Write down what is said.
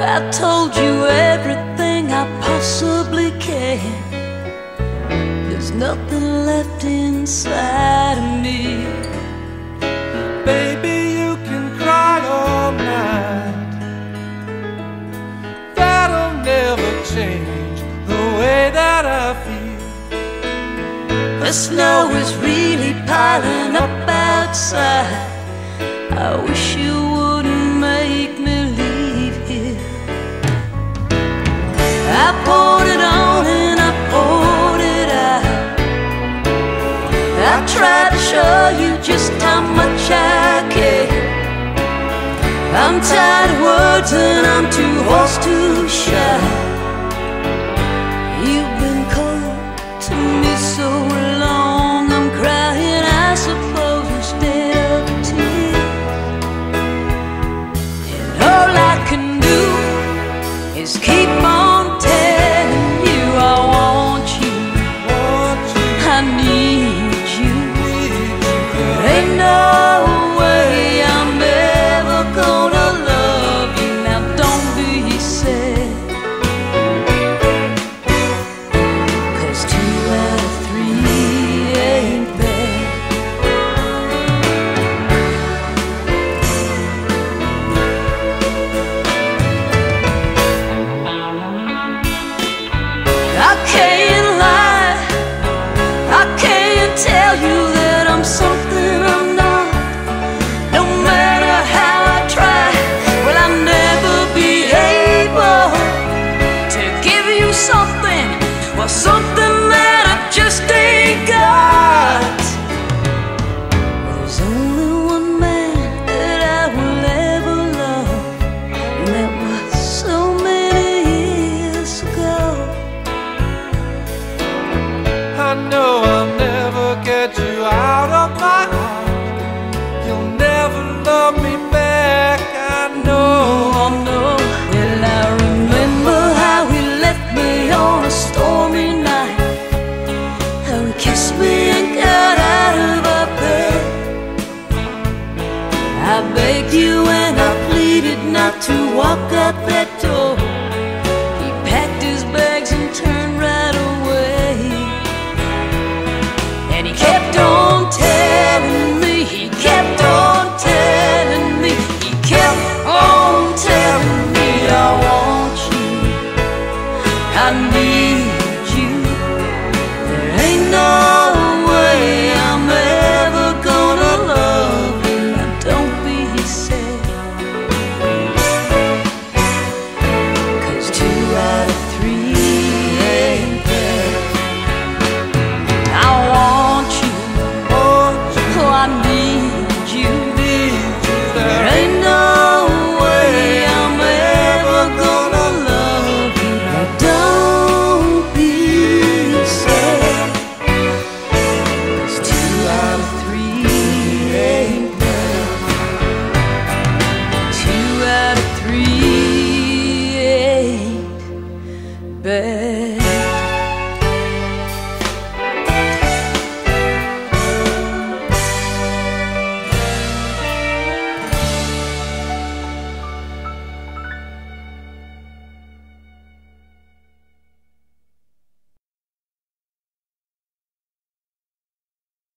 I told you everything I possibly can. There's nothing left inside of me. Baby, you can cry all night. That'll never change the way that I feel. The snow is really piling up outside. I wish you wouldn't make me leave here. I poured it on and I poured it out. I tried to show you just how much I care. I'm tired of words and I'm too hoarse to shout. You've been cold to me so long, I'm crying, I suppose, instead of tears. And all I can do is keep on